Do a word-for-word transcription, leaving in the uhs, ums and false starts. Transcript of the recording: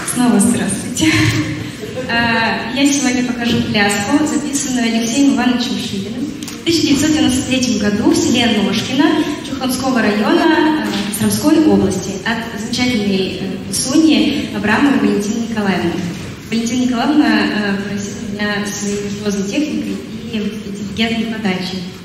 Снова здравствуйте. Я сегодня покажу пляску, записанную Алексеем Ивановичем Шилиным в тысяча девятьсот девяносто третьем году в селе Ножкино Чухломского района Костромской области от замечательной писуньи Абрамовой Валентины Николаевны. Валентина Николаевна просила меня своей виртуозной техникой и интеллигентной подачей